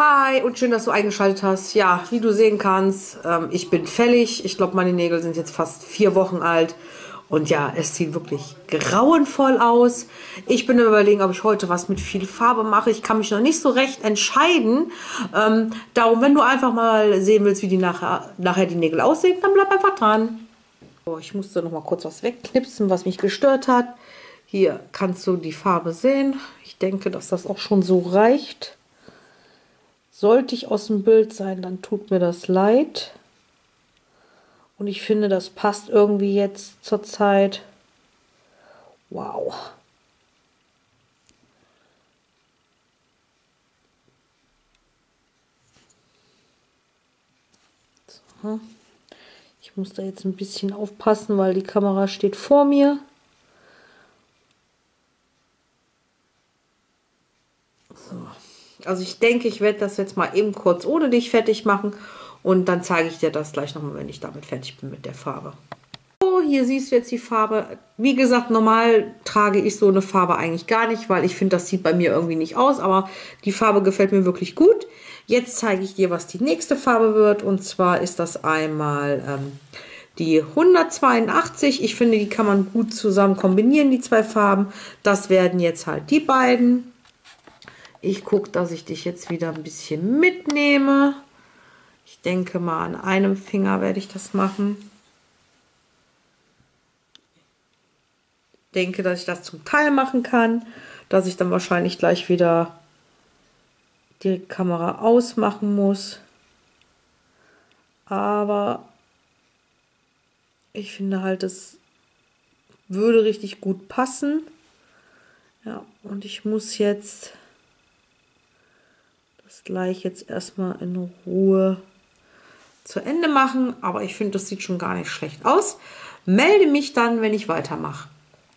Hi und schön, dass du eingeschaltet hast. Ja, wie du sehen kannst, ich bin fällig. Ich glaube, meine Nägel sind jetzt fast 4 Wochen alt. Und ja, es sieht wirklich grauenvoll aus. Ich bin am Überlegen, ob ich heute was mit viel Farbe mache. Ich kann mich noch nicht so recht entscheiden. Darum, wenn du einfach mal sehen willst, wie die nachher die Nägel aussehen, dann bleib einfach dran. So, ich musste noch mal kurz was wegknipsen, was mich gestört hat. Hier kannst du die Farbe sehen. Ich denke, dass das auch schon so reicht. Sollte ich aus dem Bild sein, dann tut mir das leid. Und ich finde, das passt irgendwie jetzt zur Zeit. Wow. So. Ich muss da jetzt ein bisschen aufpassen, weil die Kamera steht vor mir. So. Also ich denke, ich werde das jetzt mal eben kurz ohne dich fertig machen und dann zeige ich dir das gleich nochmal, wenn ich damit fertig bin mit der Farbe. So, hier siehst du jetzt die Farbe. Wie gesagt, normal trage ich so eine Farbe eigentlich gar nicht, weil ich finde, das sieht bei mir irgendwie nicht aus, aber die Farbe gefällt mir wirklich gut. Jetzt zeige ich dir, was die nächste Farbe wird, und zwar ist das einmal die 182. Ich finde, die kann man gut zusammen kombinieren, die zwei Farben. Das werden jetzt halt die beiden. Ich gucke, dass ich dich jetzt wieder ein bisschen mitnehme. Ich denke mal, an einem Finger werde ich das machen. Ich denke, dass ich das zum Teil machen kann, dass ich dann wahrscheinlich gleich wieder die Kamera ausmachen muss. Aber ich finde halt, es würde richtig gut passen. Ja, und ich muss jetzt das gleich jetzt erstmal in Ruhe zu Ende machen, aber ich finde, das sieht schon gar nicht schlecht aus. Melde mich dann, wenn ich weitermache.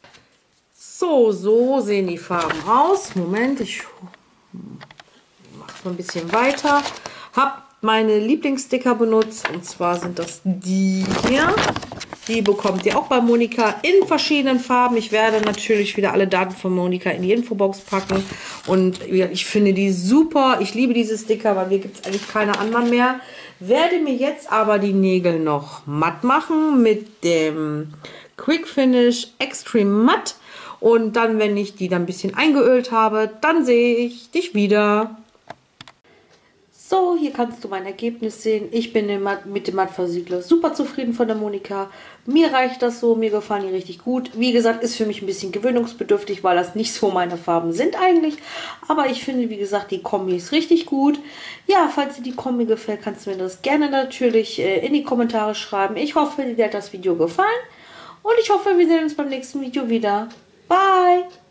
So sehen die Farben aus. Moment, ich mache es mal ein bisschen weiter. Habe meine Lieblingssticker benutzt, und zwar sind das die hier. Die bekommt ihr auch bei Monika in verschiedenen Farben. Ich werde natürlich wieder alle Daten von Monika in die Infobox packen. Und ich finde die super. Ich liebe diese Sticker, weil mir gibt es eigentlich keine anderen mehr. Werde mir jetzt aber die Nägel noch matt machen mit dem Quick Finish Extreme Matt. Und dann, wenn ich die dann ein bisschen eingeölt habe, dann sehe ich dich wieder. So, hier kannst du mein Ergebnis sehen. Ich bin mit dem Mattversiegler super zufrieden von der Monika. Mir reicht das so, mir gefallen die richtig gut. Wie gesagt, ist für mich ein bisschen gewöhnungsbedürftig, weil das nicht so meine Farben sind eigentlich. Aber ich finde, wie gesagt, die Kombi ist richtig gut. Ja, falls dir die Kombi gefällt, kannst du mir das gerne natürlich in die Kommentare schreiben. Ich hoffe, dir hat das Video gefallen. Und ich hoffe, wir sehen uns beim nächsten Video wieder. Bye!